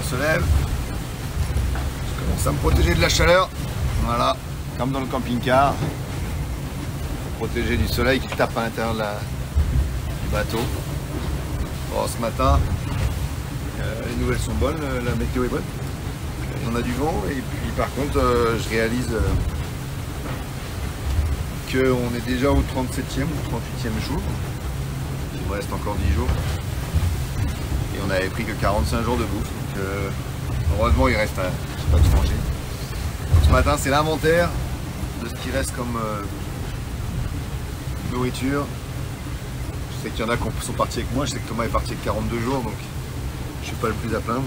jour se lève. Je commence à me protéger de la chaleur. Voilà, comme dans le camping-car. Protéger du soleil qui tape à l'intérieur du bateau. Bon, ce matin, les nouvelles sont bonnes, la météo est bonne. On a du vent et puis par contre, je réalise qu'on est déjà au 37e ou 38e jour. Il me reste encore 10 jours. Et on n'avait pris que 45 jours de bouffe. Donc heureusement, il reste pas de manger. Donc, ce matin, c'est l'inventaire de ce qui reste comme nourriture. Je sais qu'il y en a qui sont partis avec moi. Je sais que Thomas est parti avec 42 jours, donc je suis pas le plus à plaindre.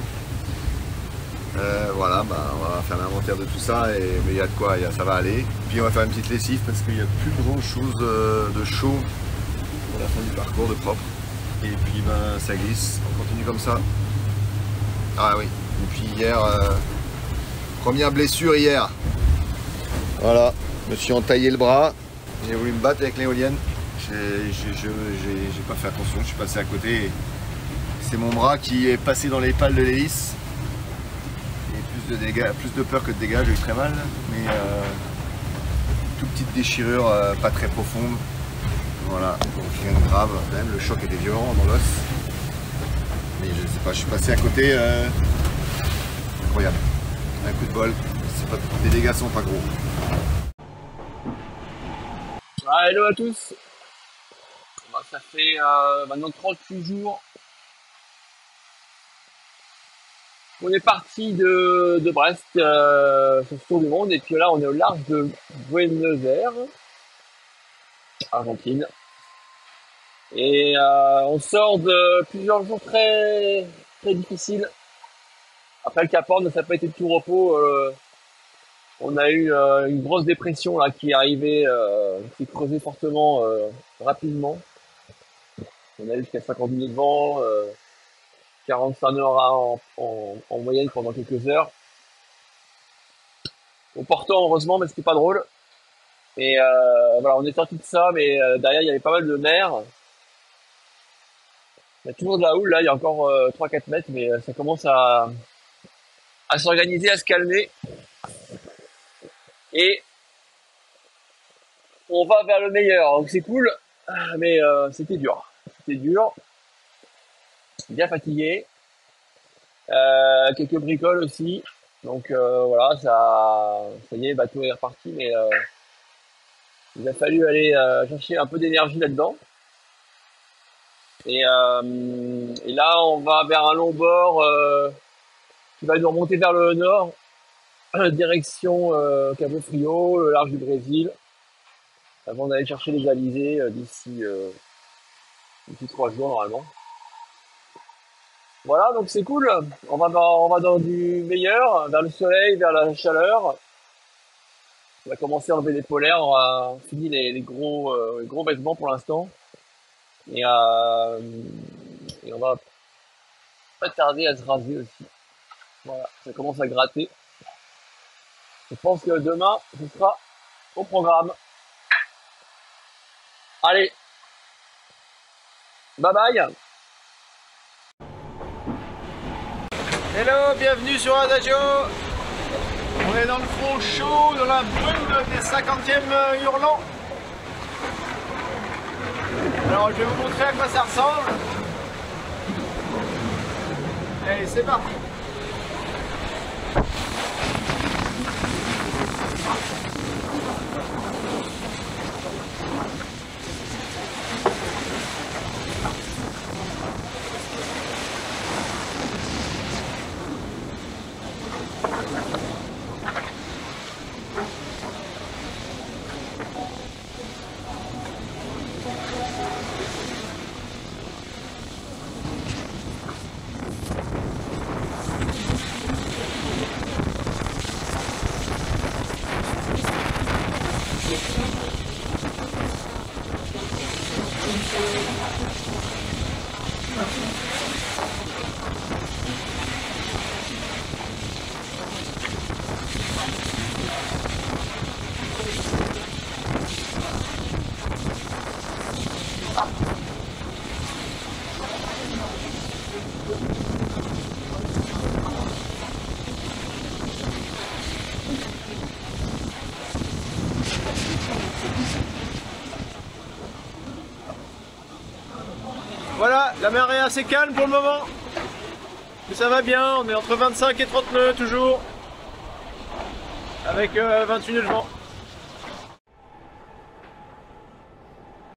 Voilà, bah, on va faire l'inventaire de tout ça, mais il y a de quoi, ça va aller. Puis on va faire une petite lessive parce qu'il n'y a plus grand chose de chaud pour la fin du parcours, de propre. Et puis ben, ça glisse, on continue comme ça. Ah oui, et puis hier, première blessure hier. Voilà, je me suis entaillé le bras, j'ai voulu me battre avec l'éolienne. J'ai pas fait attention, je suis passé à côté. C'est mon bras qui est passé dans les pales de l'hélice. De dégâts, plus de peur que de dégâts, j'ai eu très mal, mais toute petite déchirure, pas très profonde, voilà, donc rien de grave, quand même, le choc était violent dans l'os, mais je sais pas, je suis passé à côté, incroyable, un coup de bol, pas, les dégâts sont pas gros. Ah, hello à tous, bah, ça fait maintenant 38 jours. On est parti de Brest sur ce tour du monde et puis là on est au large de Buenos Aires, Argentine. Et on sort de plusieurs jours très difficiles. Après le Cap Horn, ça n'a pas été de tout repos. On a eu une grosse dépression là qui est arrivée, qui creusait fortement rapidement. On a eu jusqu'à 50 minutes de vent. 45 heures en moyenne pendant quelques heures. Au portant heureusement, mais c'était pas drôle. Et voilà, on est sorti de ça, mais derrière il y avait pas mal de mer. Il y a toujours de la houle, là il y a encore 3-4 mètres, mais ça commence à s'organiser, à se calmer. Et on va vers le meilleur, donc c'est cool, mais c'était dur. C'était dur. Bien fatigué, quelques bricoles aussi, donc voilà, ça y est, le bateau est reparti, mais il a fallu aller chercher un peu d'énergie là-dedans. Et là, on va vers un long bord qui va nous remonter vers le nord, direction Cabo Frio, le large du Brésil, avant d'aller chercher les alizés d'ici 3 jours normalement. Voilà, donc c'est cool. On va dans du meilleur, vers le soleil, vers la chaleur. On va commencer à enlever les polaires. On a fini les gros vêtements pour l'instant. Et on va pas tarder à se raser aussi. Voilà, ça commence à gratter. Je pense que demain, ce sera au programme. Allez, bye bye. Hello, bienvenue sur Adagio. On est dans le front chaud, dans la brune des 50e hurlants. Alors je vais vous montrer à quoi ça ressemble. Allez, c'est parti. Voilà, la mer est assez calme pour le moment. Mais ça va bien, on est entre 25 et 30 nœuds toujours. Avec 28 nœuds de vent.